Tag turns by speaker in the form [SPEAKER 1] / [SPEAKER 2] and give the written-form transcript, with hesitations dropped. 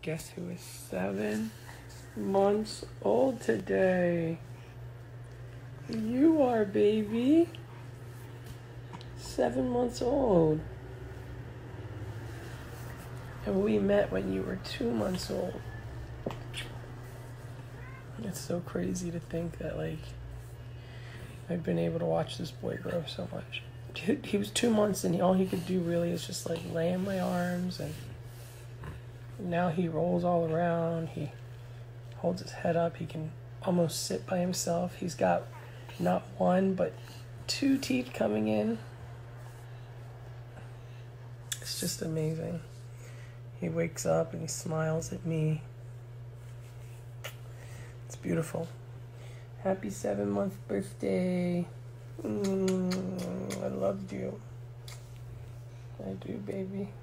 [SPEAKER 1] Guess who is 7 months old today? You are, baby. 7 months old. And we met when you were 2 months old. It's so crazy to think that, like, I've been able to watch this boy grow so much. He was 2 months and all he could do really is just, like, lay in my arms, and now he rolls all around. He holds his head up. He can almost sit by himself. He's got not 1 but 2 teeth coming in. It's just amazing. He wakes up and he smiles at me. It's beautiful. Happy 7-month birthday. I loved you. I do, baby.